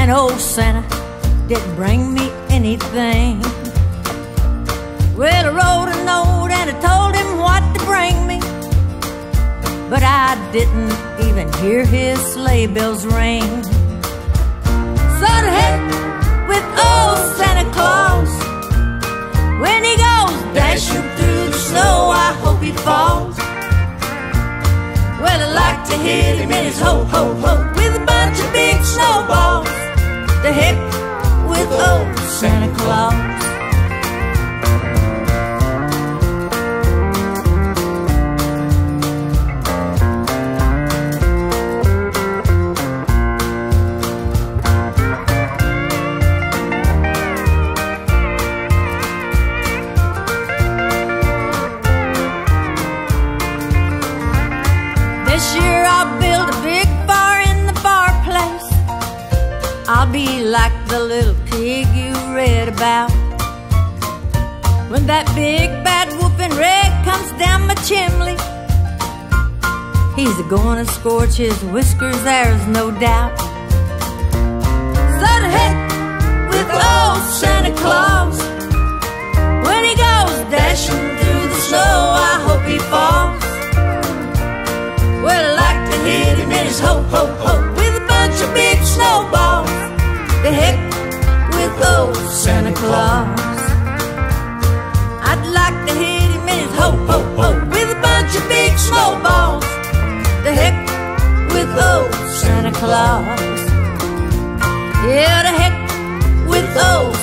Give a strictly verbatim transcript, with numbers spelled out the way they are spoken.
and old Santa didn't bring me anything. Well, I wrote a note and I told him what to bring me, but I didn't even hear his sleigh bells ring. So to heck with old Santa Claus, when he goes dashing through the snow, I hope he falls. Well, I like to hit him in his ho-ho-ho with a bunch of big snowballs. To heck with old Santa Claus. This year I'll build a big fire in the fireplace. I'll be like the little pig you read about. When that big bad wolf in red comes down my chimney, he's a-gonna scorch his whiskers, there's no doubt. So to heck with old Santa Claus, when he goes dashing through the snow, I hope he falls. Well, I like to hit him in his ho-ho-ho with a bunch of big snowballs. The heck with old Santa Claus. I'd like to hit him in his ho-ho-ho with a bunch of big snowballs. The heck with old Santa Claus. Yeah, the heck with old